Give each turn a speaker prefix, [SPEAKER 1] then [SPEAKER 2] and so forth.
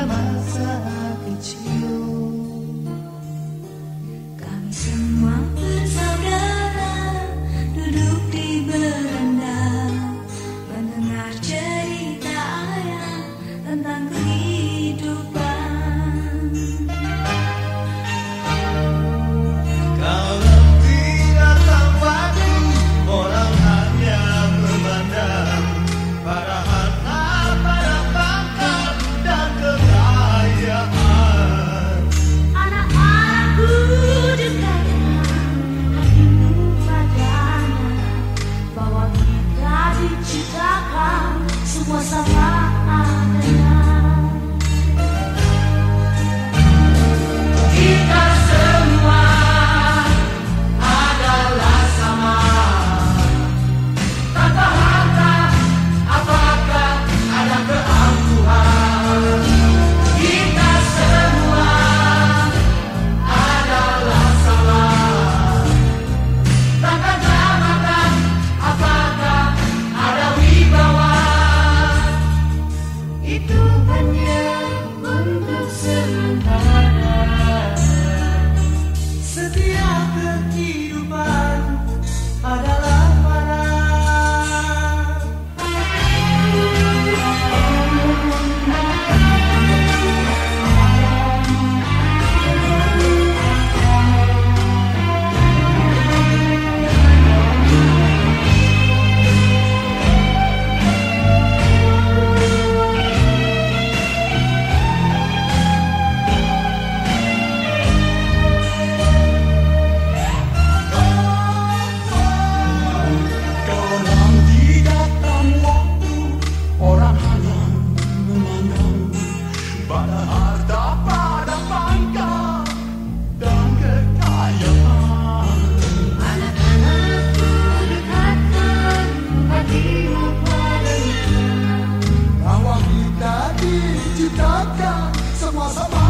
[SPEAKER 1] masa kecil.
[SPEAKER 2] Kami semua bersaudara duduk di beranda, mendengar cerita ayah tentang kehidupan.
[SPEAKER 1] Kalau tidak tahu waktu, orang hanya memandang pada harta, pada pangkat dan kekayaan.
[SPEAKER 2] Anak-anakku, dekatkan hatimu padanya, bahwa kita diciptakan semua sama adanya.
[SPEAKER 1] Kita semua adalah sama, tanpa harta apakah ada keangkuhan. Kita semua adalah sama, tanpa jabatan apakah ada wibawa. Itu hanya untuk sementara. Setiap kehidupan adalah mana. Orang tidak tahu waktu, orang hanya memandang pada harta, pada pangkat dan kekayaan.
[SPEAKER 2] Anak-anakku, dekatkan hatimu padanya,
[SPEAKER 1] Bahwa kita diciptakan sama-sama